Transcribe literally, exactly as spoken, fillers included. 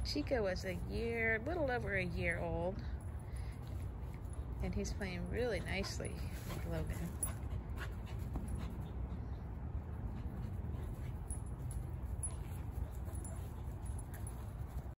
Chico was a year, a little over a year old, and he's playing really nicely with Logan.